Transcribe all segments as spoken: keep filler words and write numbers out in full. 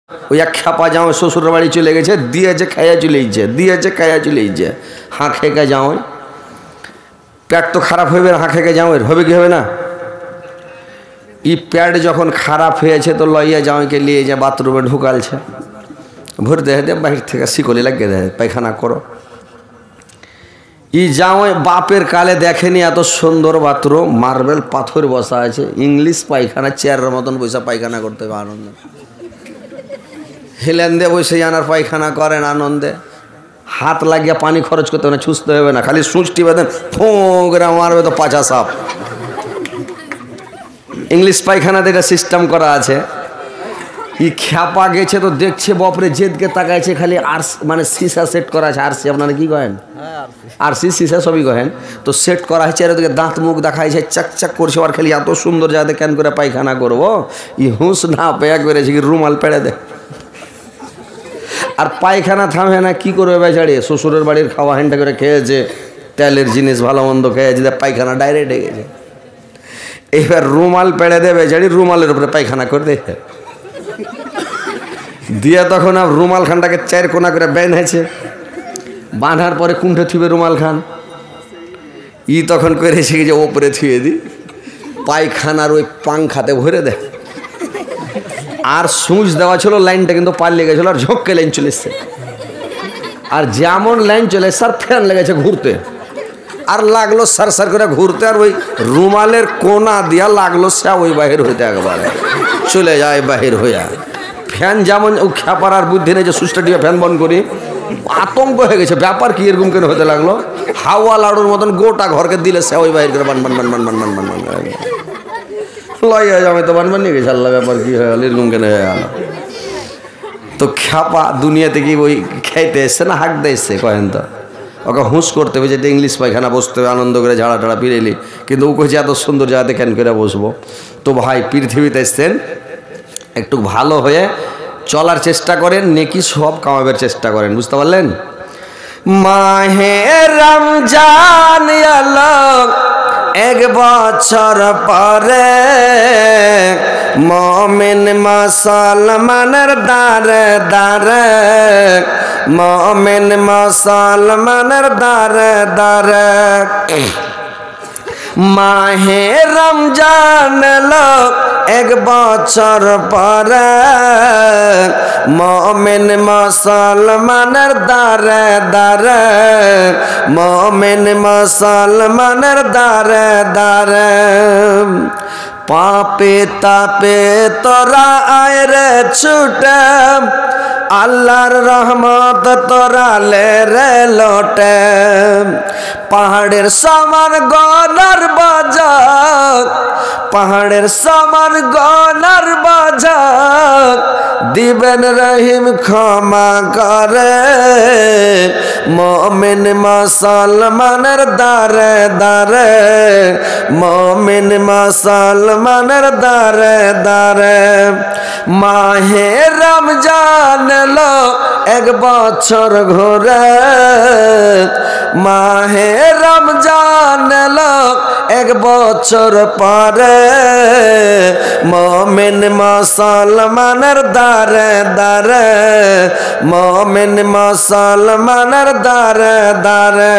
ওই এক খ্যাপা যাও শ্বশুরের বাড়ি চলে গেছে, দিয়েছে খাইয়া চলেইছে, দিয়েছে খাইয়া চলেইছে, হাঁ খেকে যাও, পেট তো খারাপ হইবে, হাঁ খেকে যাও, হবে কি হবে না? ই পেট যখন খারাপ হয়েছে তো লইয়া যাওকে নিয়ে যা বাথরুমে ঢুকালছে, ভোর দেহে দে বাহির থেকে শিকলি লাগিয়ে দেয় পায়খানা করো। ই যাও বাপের কালে দেখেনি এত সুন্দর বাথরুম, মার্বেল পাথর বসা আছে, ইংলিশ পায়খানা, চেয়ারের মতন বসে পায়খানা করতে হবে আনন্দ, হেলেন দিয়ে বসে জানার পায়খানা করেন আনন্দে, হাত লাগিয়ে পানি খরচ করতে হবে না, ছুঁচতে হবে না, খালি সুঁচটি বেঁধেন ফোঁকরা মারবে তো পাঁচা সাপ। ইংলিশ পায়খানাতে এটা সিস্টেম করা আছে। ই খ্যাপা গেছে তো দেখছে বাপরে, জেদকে তাকাইছে, খালি আর মানে সিসা সেট করা আছে, আর সি আপনারা কি কহেন, আর সি সিসা সবই কহেন, তো সেট করা হয়েছে, আর ওদিকে দাঁত মুখ দেখাইছে, চাকচাক করছে, আর খালি এত সুন্দর যাতে কেন করে পায়খানা করবো, ই হুঁস না পেয়া করেছে কি রুমাল পেড়ে দে, আর পায়খানা থামে না, কি করবে বেচারি, শ্বশুরের বাড়ির খাওয়া হ্যান্ডা করে খেয়েছে, তেলের জিনিস ভালো মন্দ খেয়েছে, পায়খানা ডাইরেক্ট গেছে, এইবার রুমাল পেড়ে দেবে বেচারি, রুমালের উপরে পায়খানা করে দে দিয়ে, তখন আর রুমাল খানটাকে চার কোনা করে বেঁধেছে, বাঁধার পরে কুণ্ঠে থুবে রুমাল খান, ই তখন করেছে যে ওপরে থুয়ে দি, পায়খানার ওই পাংখাতে ভরে দেয়, আর সুঁচ দেওয়া ছিল, লাইনটা কিন্তু পাল্লে গেছিল, আর ঝোঁককে লাইন চলে এসছে, আর যেমন লাইন চলে স্যার ফ্যান লেগেছে ঘুরতে, আর লাগলো সার সার করে ঘুরতে, আর ওই রুমালের কোনা দিয়া লাগলো সে ওই বাহির হইতে একবারে চলে যায় বাহির হইয়া। ফ্যান যেমন ও খ্যাপার আর বুদ্ধি নেই যে সুইচটা দিয়ে ফ্যান বন্ধ করি, আতঙ্ক হয়ে গেছে, ব্যাপার কি এরকম কেন হতে লাগলো, হাওয়া লাড়ুর মতন গোটা ঘরকে দিলে সে ওই বাহির করে বান বান বান বান বান বান বান বান লইয়া যাবে তো বান বান নিয়ে গেছে, আল্লাহ ব্যাপার কি হয়ে গেল এরকম কেন হয়ে গেল। তো খ্যাপা দুনিয়াতে কি ওই খাইতে এসছে না হাঁকতে এসছে কহেন তো, ওকে হুঁশ করতে হবে, যেটা ইংলিশ পায়খানা বসতে হবে আনন্দ করে ঝাড়া টাড়া পিরেলি, কিন্তু ও কইছে এত সুন্দর জায়গাতে কেন করে বসবো। তো ভাই পৃথিবীতে এসছেন, একটু ভালো হয়ে চলার চেষ্টা করেন, নেকি সব কামাবের চেষ্টা করেন, বুঝতে পারলেন। মাহে রমজান এলো এক বছর পরে, মুমিন মুসলমানের দারে দারে, মুমিন মুসলমানের দারে দারে, মাহে রমজান এলো এক বছর পরে, মুমিন মুসলমানের দারে দারে, মুমিন মুসলমানের দারে দারে, পাপে তাপে তোরা আয় রে ছুটে, আল্লাহর রহমত তোরা লে রে লোটে, পাহাড়ের সমান গনার বাজার, পাহাড়ের সমান গনার বাজার, দিবেন রহিম ক্ষমা করে, মুমিন মুসলমানের দারে দারে, মুমিন মুসলমানের দারে দারে, মাহে রমজান এলো এক বছর ঘুরে, মাহে রমজান এলো এক বছর পরে, মুমিন মুসলমানের দারে দারে, মুমিন মুসলমানের দারে দারে,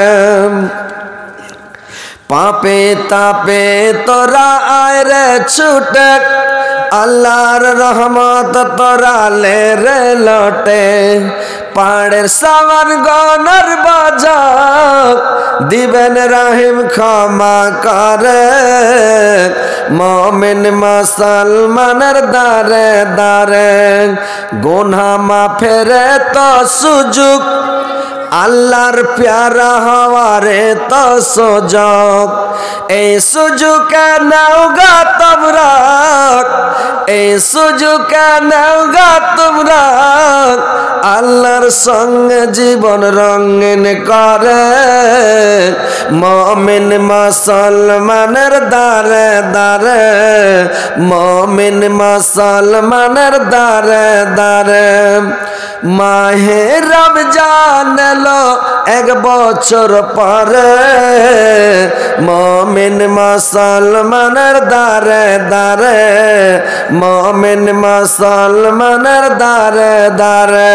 পাপে তাপে তোরা আয় রে ছুটে, আল্লাহর রহমত তোরা লে রে লোটে, পাহাড়ের সমান গনার বাজার, দিবেন রহিম ক্ষমা করে, মুমিন মুসলমানের দারে দারে, গুনাহ মাফের তো সুযোগ, আল্লাহর প্যারা হওয়ারে তো সুযোগ, এই সুযোগে নাও গা তোমরা, এই সুযোগে নাও গা তোমরা, আল্লাহর সঙ্গে জীবন রঙিন করে, মুমিন মুসলমানের দারে দারে, মুমিন মুসলমানের দারে দারে, মাহে রমজান এলো এক বছর পরে, মুমিন মুসলমানের দারে দারে, মুমিন মুসলমানের দারে দারে।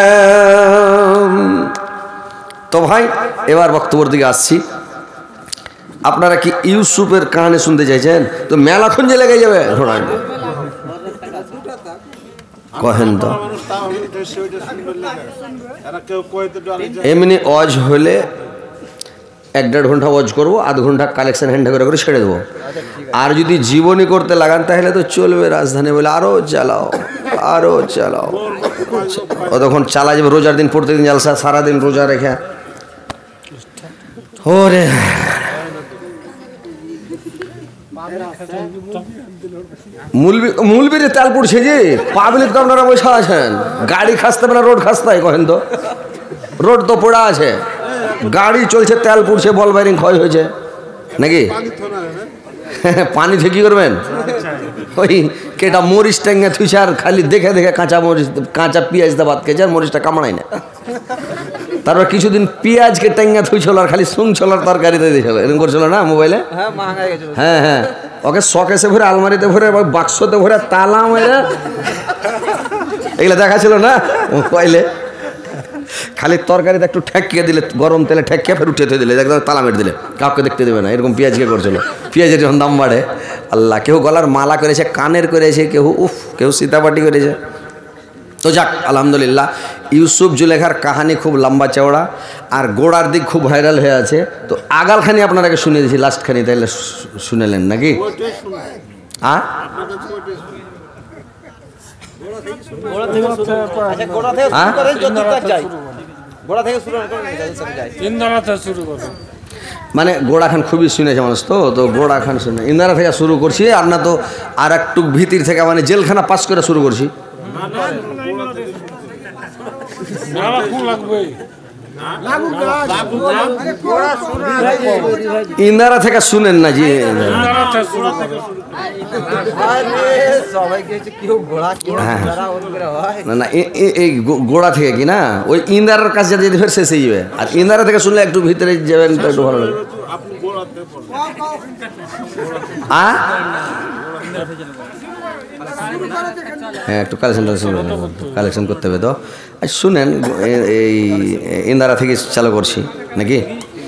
তো ভাই এবার বক্তব্যের দিকে আসছি। আপনারা কি ইউসুফের কাহিনী শুনতে চাইছেন? তো মেলাক্ষণ যে লেগে যাবে ঘোড়ায় কহেন তো। এমনি ওয়াজ হলে এক দেড় ঘন্টা ওয়াজ করবো, আধ ঘন্টা কালেকশন হ্যান্ড করে করে ছেড়ে দেবো। আর যদি জীবনী করতে লাগান তাহলে তো চলবে রাজধানী বলে আরো চালাও আরো চালাও। ও তখন চালা যাবে রোজার দিন, প্রত্যেকদিন জালসা, সারাদিন রোজা রেখে। ওরে মুলবিরে তেল পড়ছে যে পাবলিক তো আপনারা বসে আছেন, গাড়ি খাসতে না রোড খাসতে কহেন তো? রোড তো পড়া আছে, গাড়ি চলছে, তেল পড়ছে, বল বাইরিং ক্ষয় হয়েছে নাকি? পানি থেকে কি করবেন? ওই কেটা মরিচ টেঙ্গে থুইছে আর খালি দেখে দেখে কাঁচা মরিচ কাঁচা পেঁয়াজ দা ভাত খেয়েছে আর মরিচটা কামড়াই না। তারপর কিছুদিন পেঁয়াজকে টেঙ্গা থুইছিল আর খালি সুং ছোলার তরকারিতে দিয়েছিল, এরকম করছিল না মোবাইলে? হ্যাঁ হ্যাঁ, ওকে শকেসে ভরে, আলমারিতে ভরে, বাক্সতে ভরে, তালা মেরে এগুলো দেখাছিল না মোবাইলে। খালি তরকারিতে একটু ঠেকিয়ে দিলে, গরম তেলে ঠেকিয়ে ফের উঠে দিলে, একদম তালা মেরে দিলে, কাউকে দেখতে দেবে না। এরকম পেঁয়াজকে করছিল। পেঁয়াজের যখন দাম বাড়ে, আল্লাহ, কেউ গলার মালা করেছে, কানের করেছে, কেউ উফ, কেউ সীতাপাটি করেছে। তো যাক, আলহামদুলিল্লাহ, ইউসুফ জুলেখার কাহানি খুব লম্বা চওড়া আর গোড়ার দিক খুব ভাইরাল হয়ে আছে। তো আগালখানি আপনারাকে শুনিয়ে দিয়েছি, লাস্টখানি তাইলে শুনেলেন নাকি? হ্যাঁ, মানে গোড়া খান খুবই শুনেছে মানুষ, তো তো গোড়া খান শুনে ইন্দারা থেকে শুরু করছি, আর না তো আর একটু ভিতর থেকে, মানে জেলখানা পাস করে শুরু করছি। ইন্দারা থেকে শুনেন না জি? না না, এই গোড়া থেকে কি না, ওই ইন্দারার কাছে যেতে ফের শেষ হয়ে যাবে। আর ইন্দারা থেকে শুনলে একটু ভিতরে যাবেন তো একটু ভালো লাগে। হ্যাঁ, একটু কালেকশন কালেকশন করতে হবে। তো শুনেন, এই ইন্দারা থেকে চালু করছি নাকি?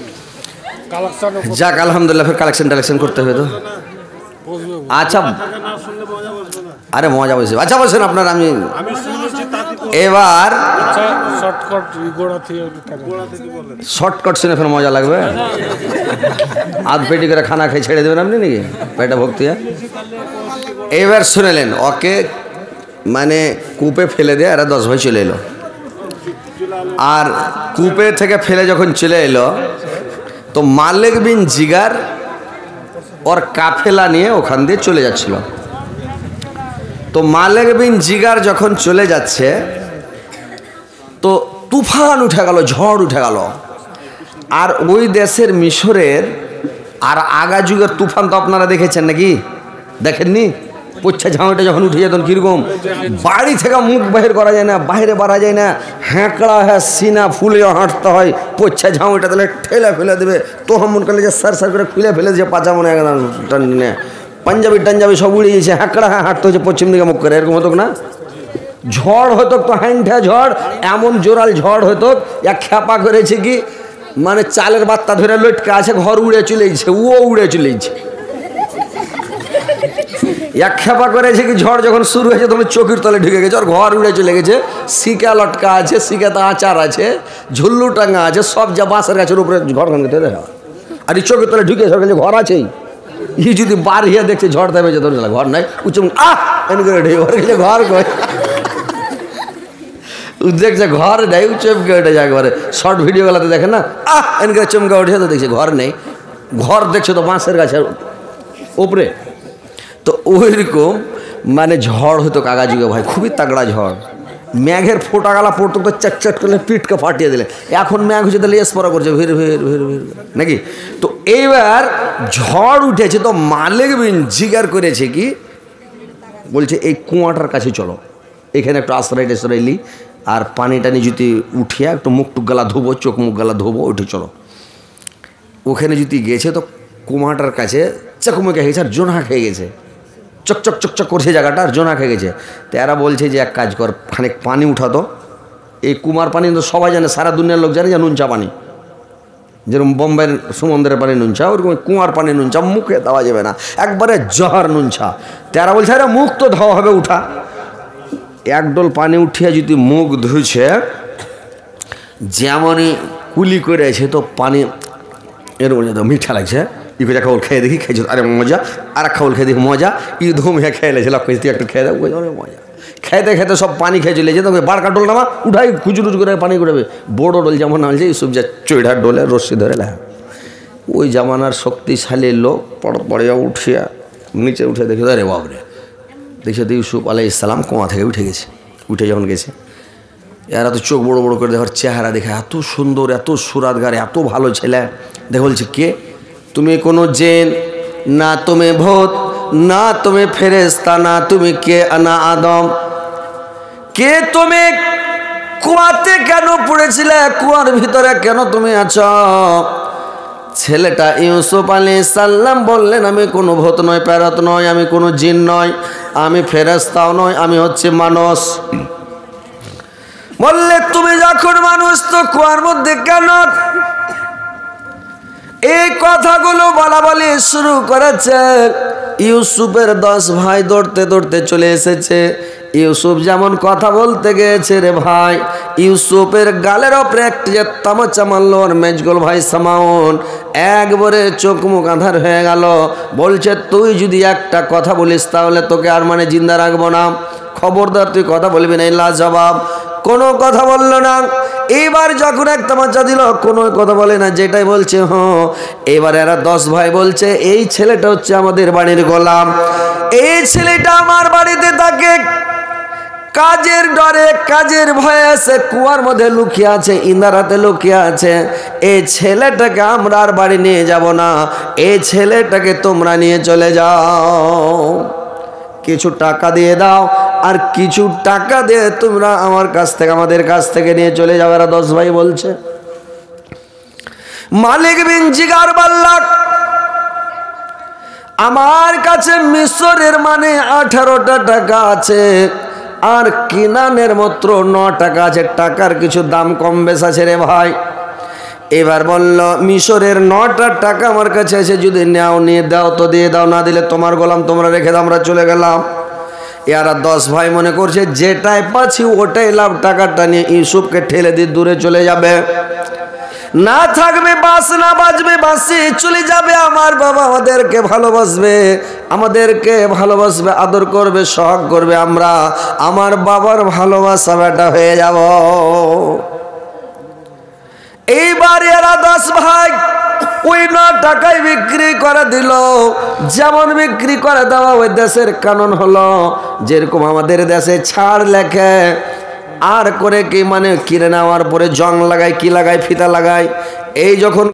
যাক, আলহামদুলিল্লাহ, ফের কালেকশন টালেকশন করতে হবে তো। আচ্ছা, আরে মজা বলছি। আচ্ছা বলছেন আপনার, আমি এবার শর্টকাট শুনে ফের মজা লাগবে। আধ পেটি করে খানা খেয়ে ছেড়ে দেবেন আপনি নাকি, পেটা ভক্তি। এবার শুনেলেন, ওকে মানে কূপে ফেলে দিয়ে এরা দশ ভাই চলে এলো। আর কূপে থেকে ফেলে যখন চলে এলো, তো মালিক বিন জিগার ওর কাফেলা নিয়ে ওখান দিয়ে চলে যাচ্ছিল। তো মালিক বিন জিগার যখন চলে যাচ্ছে, তো তুফান উঠে গেল, ঝড় উঠে গেল। আর ওই দেশের মিশরের আর আগা যুগের তুফান তো আপনারা দেখেছেন নাকি? দেখেননি? পোচ্ছা ঝাউটা যখন উঠে যেত কিরকম, বাড়ি থেকে মুখ বাহির করা যায় না, বাইরে বাড়া যায় না, হ্যাঁকড়া হ্যাঁ সিনা ফুলে হাঁটতে হয়। পোচ্ছা ঝাউটা তাহলে ঠেলে ফেলে দেবে, তো মন করলে যে সার সার করে খুলে ফেলে যে পাচা মনে একদম পাঞ্জাবি টাঞ্জাবি সব উড়ে গেছে, হ্যাঁকড়া হ্যাঁ হাঁটতে হচ্ছে পশ্চিম দিকে মুখ করে, এরকম হতো না? ঝড় হতো তো হ্যাংঠা ঝড়, এমন জোরাল ঝড় হতো, এক খেপা করেছে কি মানে চালের বাত্তা ধরে লটকে আছে, ঘর উড়ে চলে গেছে, ও উড়ে চলে গেছে। এক খেপা করেছে কি ঝড় যখন শুরু হয়েছে তখন চোখের তলে ঢুকে গেছে, আর ঘর উড়ে চলে গেছে। শিকা লটকা আছে, শিকাতে আচার আছে, ঝুল্লু টাঙ্গা আছে, সব যা বাঁশের গাছের উপরে ঘর ভাঙতে দেখা। আর এই চোখের তলে ঢুকে গেছে, ঘর আছেই। ই যদি বার হিয়া দেখছে ঝড় থেমেছে, ধরে ঘর নাই, উঁচু আহ এনে করে ঢেকে ঘর গেছে, ঘর কয় দেখছে ঘর নেই, চমকে উঠে যায় একবারে। শর্ট ভিডিও গুলাতে দেখে না, আহ এনে করে চমকে উঠে, তো দেখছে ঘর নেই। ঘর দেখছে তো বাঁশের গাছের উপরে। তো ওইরকম মানে ঝড় হতো কাগা যুগে ভাই, খুবই তাগড়া ঝড়। মেঘের ফোটা গালা পড়তো তো চটচট করলে পিঠকে ফাটিয়ে দিলে। এখন মেঘ হচ্ছে তাহলে স্পরা করছে ভিড় ভিড় ভিড় ভিড় নাকি? তো এইবার ঝড় উঠেছে, তো মালিক বিন জিগার করেছে কি, বলছে এই কুয়াটার কাছে চলো, এখানে একটু আশ্রয় টাশ্রয় লি, আর পানি টানি যদি উঠিয়া একটু মুখ টুক গালা ধোবো, চোখ মুখ গালা ধোবো, ওইটা চলো। ওখানে যদি গেছে তো কুমাটার কাছে চাকুমে খেয়ে গেছে আর জোনা খেয়ে গেছে, চকচক চকচক করছে জায়গাটা আর জোনা খেয়ে গেছে। তো এরা বলছে যে এক কাজ কর, খানিক পানি উঠাতো। এই কুমার পানি তো সবাই জানে, সারা দুনিয়ার লোক জানে যে নুনচা পানি, যেরকম বোম্বের সমুদ্রের পানি নুনচা, ওরকম কুমার পানি নুনচা, মুখে দেওয়া যাবে না, একবারে জহর নুনচা। তারা বলছে আরে মুখ তো ধোয়া হবে, উঠা। একডোল পানি উঠিয়া যদি মুখ ধুইছে, যেমনই কুলি করেছে তো পানি এরকম তো মিঠা লাগছে। ই করে খাওয়াল খেয়ে দেখি, খেয়েছিল আরে মজা, আর এক খাওয়াল খেয়ে দেখি মজা, ই ধুমিয়া খেয়ে লেছিল, তুই একটু খেয়ে দেবো, অনেক মজা। খেতে খেতে সব পানি খেয়ে চলে যেত, বাড়কা ডোল নামা উঠাই খুচুরুচ করে পানি কুড়াবে। বড় ডোল যেমন আছে এইসব যা চৈড়ার ডোলে রশ্মি ধরে লেখা। ওই জামানার শক্তিশালী লোক পড় পড়িয়া উঠিয়া নিচে উঠে দেখে রে বাবরে, দেখছে তো ইউসুফ আলাইহিস সালাম কোমা থেকে উঠে গেছে। উঠে যখন গেছে, এরা তো চোখ বড় বড় করে দেখার চেহারা দেখে, এত সুন্দর, এত সুরাতগার, এত ভালো ছেলে। দেখে বলছে কে তুমি? কোনো জেন না, তুমি ভূত না, তুমি ফেরেশতা না, তুমি কে? না আদম। কে তুমি? কুয়াতে কেন পড়েছিলে? কুয়ার ভিতরে কেন তুমি আছো? ছেলেটা ইউসুফ আলাইহিস সালাম বললেন, আমি কোনো ভূত নয়, প্যারত নয়, আমি কোনো জিন নয়, আমি ফেরেশতাও নয়, আমি হচ্ছে মানুষ। বললে তুমি যখন মানুষ তো কুয়ার মধ্যে কেন? এই কথাগুলো বলা বলি শুরু করেছে। ইউসুফের দশ ভাই দৌড়তে দৌড়তে চলে এসেছে। ইউসুফ যেমন কথা বলতে গেছে রে ভাই, ইউসুফের গালের ওপরে একটি যে তামাচা মারল ওর মেজগোল ভাই সামাউন, একবারে চোখ মুখ আঁধার হয়ে গেল। বলছে তুই যদি একটা কথা বলিস তাহলে তোকে আর মানে জিন্দা রাখবো না, খবরদার তুই কথা বলবি না। লা জবাব, কোনো কথা বলল না। এইবার যখন এক তামাচা দিল, কোনো কথা বলে না, যেটাই বলছে হ্যাঁ। এবার এরা দশ ভাই বলছে এই ছেলেটা হচ্ছে আমাদের বাড়ির গোলাম, এই ছেলেটা আমার বাড়িতে থাকে, কাজের ডরে কাজের ভয়ে আছে, কুয়ার মধ্যে লুকিয়ে আছে, ইন্দারাতে লুকিয়ে আছে। এই ছেলেটাকে আমরা আর বাড়ি নিয়ে যাব না, এই ছেলেটাকে তোমরা নিয়ে চলে যাও, কিছু টাকা দিয়ে দাও, আর কিছু টাকা দিয়ে তোমরা আমার কাছ থেকে আমাদের কাছ থেকে নিয়ে চলে যাও। এরা দশ ভাই বলছে। মালিক বিন জিগার বাল্লাক, আমার কাছে মিশরের মানে আঠারোটা টাকা আছে, আর কিনানের মাত্র ন টাকা আছে, টাকার কিছু দাম কম বেশ আছে রে ভাই। এবার বলল মিশরের নটা টাকা আমার কাছে আছে, যদি নাও নিয়ে দাও তো দিয়ে দাও, না দিলে তোমার গোলাম তোমরা রেখে দাও, আমরা চলে গেলাম। এরা দশ ভাই মনে করছে যেটাই পাচ্ছি ওটাই লাভ, টাকাটা নিয়ে ইউসুফকে ঠেলে দিয়ে দূরে চলে যাবে, না থাকবে বাস, না বাজবে বাসি, চলে যাবে। আমার বাবা আমাদেরকে ভালোবাসবে, আমাদেরকে ভালোবাসবে, আদর করবে, শখ করবে, আমরা আমার বাবার ভালোবাসা বেটা হয়ে যাব। এইবার এরা দশ ভাই ওই ন টাকায় বিক্রি করে দিল। যেমন বিক্রি করে দেওয়া, ওই দেশের কানুন হলো যেরকম আমাদের দেশে ছাড় লেখে, আর করে কি মানে কিনে নেওয়ার পরে জং লাগায়, কি লাগায়, ফিতা লাগায়। এই যখন